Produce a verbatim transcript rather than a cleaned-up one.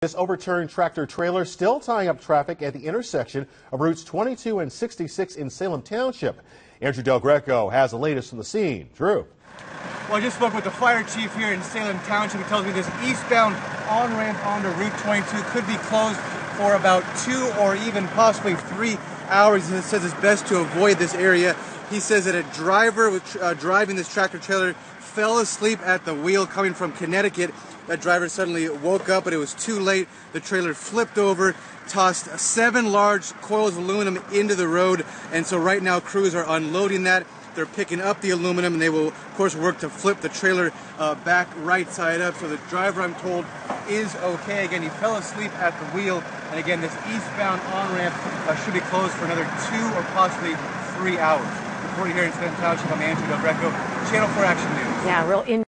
This overturned tractor trailer still tying up traffic at the intersection of routes twenty-two and sixty-six in Salem Township. Andrew Del Greco has the latest from the scene. Drew. Well, I just spoke with the fire chief here in Salem Township. He tells me this eastbound on-ramp onto Route twenty-two could be closed for about two or even possibly three hours. He says it's best to avoid this area. He says that a driver was, uh, driving this tractor trailer fell asleep at the wheel coming from Connecticut. That driver suddenly woke up, but it was too late. The trailer flipped over, tossed seven large coils of aluminum into the road, and so right now crews are unloading that. They're picking up the aluminum, and they will, of course, work to flip the trailer uh, back right side up. So the driver, I'm told, is okay. Again, he fell asleep at the wheel, and again, this eastbound on-ramp uh, should be closed for another two or possibly three hours. Reporting here in Salem Township, I'm Andrew Del Greco, Channel four Action News. Yeah, real in